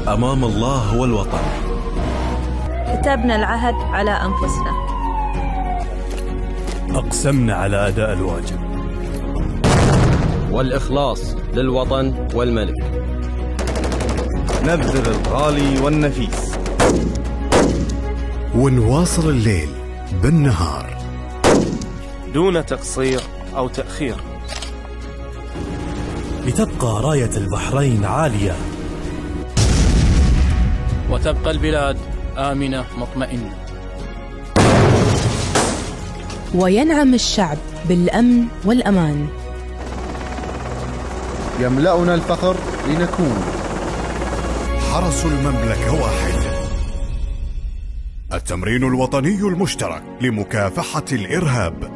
أمام الله والوطن. كتبنا العهد على أنفسنا، أقسمنا على أداء الواجب والإخلاص للوطن والملك. نبذل الغالي والنفيس ونواصل الليل بالنهار دون تقصير أو تأخير، لتبقى راية البحرين عالية وتبقى البلاد آمنة مطمئنة، وينعم الشعب بالأمن والأمان. يملأنا الفخر لنكون حرس المملكة واحد. التمرين الوطني المشترك لمكافحة الإرهاب.